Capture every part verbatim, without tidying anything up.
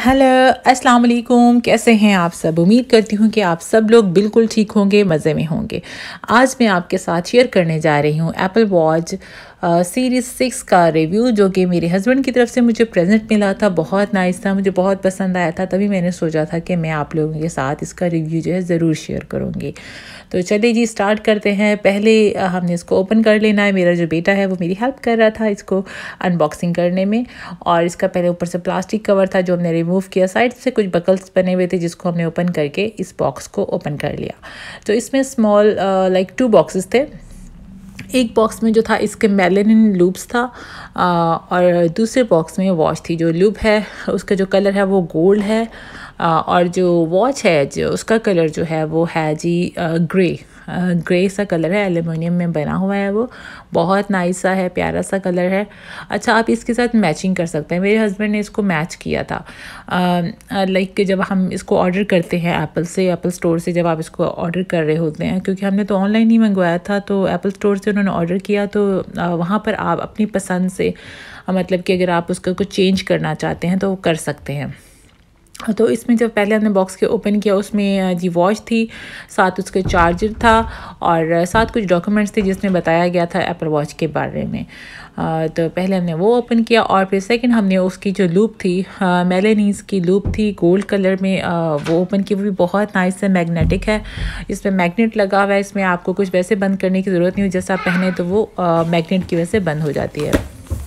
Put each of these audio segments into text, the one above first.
Hello अस्सलाम वालेकुम, कैसे हैं आप सब। उम्मीद करती हूँ कि आप सब लोग बिल्कुल ठीक होंगे, मज़े में होंगे। आज मैं आपके साथ शेयर करने जा रही हूँ एप्पल वॉच सीरीज़ सिक्स का रिव्यू, जो कि मेरे हस्बैंड की तरफ से मुझे प्रेजेंट मिला था। बहुत नाइस था, मुझे बहुत पसंद आया था, तभी मैंने सोचा था कि मैं आप लोगों के साथ इसका रिव्यू जो है ज़रूर शेयर करूँगी। तो चलिए जी, स्टार्ट करते हैं। पहले हमने इसको ओपन कर लेना है। मेरा जो बेटा है वो मेरी हेल्प कर रहा था इसको अनबॉक्सिंग करने में। और इसका पहले ऊपर से प्लास्टिक कवर था जो हमने रिमूव किया। साइड से कुछ बकल्स बने हुए थे जिसको हमने ओपन करके इस बॉक्स को ओपन कर लिया। तो इसमें स्मॉल लाइक टू बॉक्सेस थे। एक बॉक्स में जो था इसके मेलेनिन लूप्स था आ, और दूसरे बॉक्स में वॉच थी। जो लूप है उसका जो कलर है वो गोल्ड है, आ, और जो वॉच है जो उसका कलर जो है वो है जी ग्रे ग्रे सा कलर है। एल्युमिनियम में बना हुआ है, वो बहुत नाइस सा है, प्यारा सा कलर है। अच्छा, आप इसके साथ मैचिंग कर सकते हैं। मेरे हस्बैंड ने इसको मैच किया था। लाइक जब हम इसको ऑर्डर करते हैं एप्पल से, एप्पल स्टोर से जब आप इसको ऑर्डर कर रहे होते हैं, क्योंकि हमने तो ऑनलाइन ही मंगवाया था, तो एप्पल स्टोर से उन्होंने ऑर्डर किया, तो वहाँ पर आप अपनी पसंद से मतलब कि अगर आप उसका कुछ चेंज करना चाहते हैं तो वो कर सकते हैं। तो इसमें जब पहले हमने बॉक्स के ओपन किया, उसमें जी वॉच थी, साथ उसके चार्जर था और साथ कुछ डॉक्यूमेंट्स थे जिसमें बताया गया था एप्पल वॉच के बारे में। तो पहले हमने वो ओपन किया और फिर सेकंड हमने उसकी जो लूप थी, मेलेनीज की लूप थी गोल्ड कलर में, वो ओपन की। वो भी बहुत नाइस है, मैग्नेटिक है। इसमें मैग्नेट लगा हुआ है। इसमें आपको कुछ वैसे बंद करने की ज़रूरत नहीं हो, जैसा आप पहने तो वो मैग्नेट की वजह से बंद हो जाती है।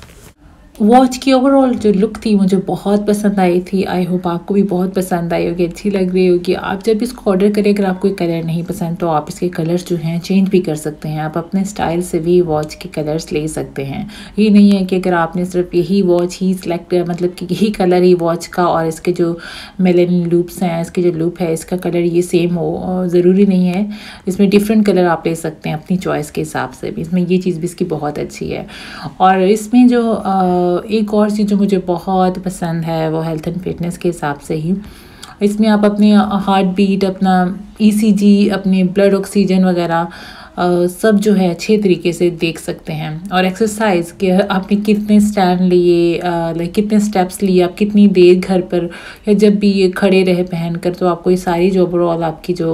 वॉच की ओवरऑल जो लुक थी मुझे बहुत पसंद आई थी। आई होप आपको भी बहुत पसंद आई होगी, अच्छी लग रही होगी। आप जब इसको ऑर्डर करें, अगर आपको कलर नहीं पसंद तो आप इसके कलर्स जो हैं चेंज भी कर सकते हैं। आप अपने स्टाइल से भी वॉच के कलर्स ले सकते हैं। ये नहीं है कि अगर आपने सिर्फ यही वॉच ही सिलेक्ट, मतलब कि यही कलर ही वॉच का और इसके जो मेलेनिन लूप्स हैं, इसके जो लूप है, इसका कलर ये सेम हो, ज़रूरी नहीं है। इसमें डिफरेंट कलर आप ले सकते हैं अपनी चॉइस के हिसाब से भी। इसमें ये चीज़ भी इसकी बहुत अच्छी है। और इसमें जो आ, एक और चीज़ जो मुझे बहुत पसंद है वो हेल्थ एंड फिटनेस के हिसाब से ही, इसमें आप अपने हार्ट बीट, अपना ईसीजी, अपने ब्लड ऑक्सीजन वगैरह सब जो है अच्छे तरीके से देख सकते हैं। और एक्सरसाइज कि आपने कितने स्टैंड लिए, लाइक कितने स्टेप्स लिए, आप कितनी देर घर पर या जब भी ये खड़े रहे पहनकर, तो आपको ये सारी जो ओवरऑल आपकी जो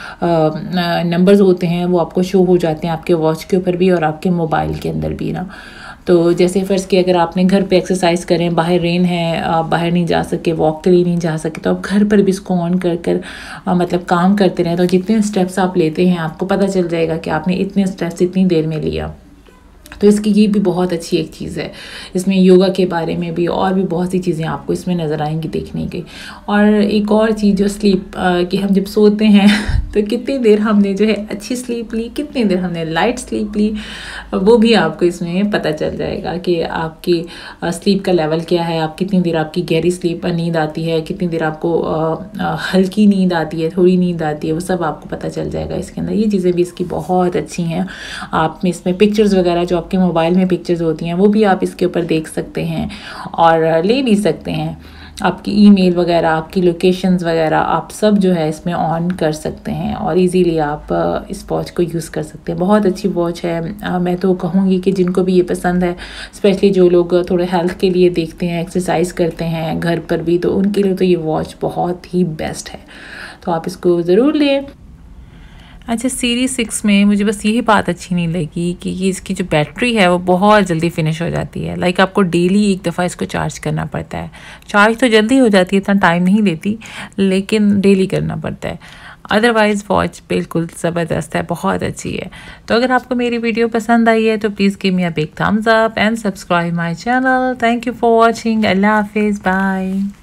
नंबर्स होते हैं वो आपको शो हो जाते हैं आपके वॉच के ऊपर भी और आपके मोबाइल के अंदर भी ना। तो जैसे फ़र्ज़ कि अगर आपने घर पे एक्सरसाइज करें, बाहर रेन है, आप बाहर नहीं जा सके, वॉक के लिए नहीं जा सके, तो आप घर पर भी इसको ऑन कर कर आ, मतलब काम करते रहें। तो जितने स्टेप्स आप लेते हैं आपको पता चल जाएगा कि आपने इतने स्टेप्स इतनी देर में लिया। तो इसकी ये भी बहुत अच्छी एक चीज़ है। इसमें योगा के बारे में भी और भी बहुत सी चीज़ें आपको इसमें नज़र आएंगी देखने की। और एक और चीज़ जो स्लीप कि हम जब सोते हैं तो कितनी देर हमने जो है अच्छी स्लीप ली, कितनी देर हमने लाइट स्लीप ली, वो भी आपको इसमें पता चल जाएगा कि आपकी स्लीप का लेवल क्या है, आप कितनी देर आपकी गहरी स्लीप नींद आती है, कितनी देर आपको हल्की नींद आती है, थोड़ी नींद आती है, वो सब आपको पता चल जाएगा इसके अंदर। ये चीज़ें भी इसकी बहुत अच्छी हैं। आप इसमें पिक्चर्स वगैरह जो आपके मोबाइल में पिक्चर्स होती हैं वो भी आप इसके ऊपर देख सकते हैं और ले भी सकते हैं। आपकी ईमेल वगैरह, आपकी लोकेशंस वगैरह, आप सब जो है इसमें ऑन कर सकते हैं और इजीली आप इस वॉच को यूज़ कर सकते हैं। बहुत अच्छी वॉच है। मैं तो कहूँगी कि जिनको भी ये पसंद है, स्पेशली जो लोग थोड़े हेल्थ के लिए देखते हैं, एक्सरसाइज करते हैं घर पर भी, तो उनके लिए तो ये वॉच बहुत ही बेस्ट है। तो आप इसको ज़रूर लें। अच्छा, सीरीज सिक्स में मुझे बस यही बात अच्छी नहीं लगी कि ये इसकी जो बैटरी है वो बहुत जल्दी फिनिश हो जाती है। लाइक आपको डेली एक दफ़ा इसको चार्ज करना पड़ता है। चार्ज तो जल्दी हो जाती है, इतना टाइम नहीं लेती, लेकिन डेली करना पड़ता है। अदरवाइज़ वॉच बिल्कुल ज़बरदस्त है, बहुत अच्छी है। तो अगर आपको मेरी वीडियो पसंद आई है तो please give me a big thumbs up and subscribe my channel. Thank you for watching. अल्लाह हाफिज़, बाय।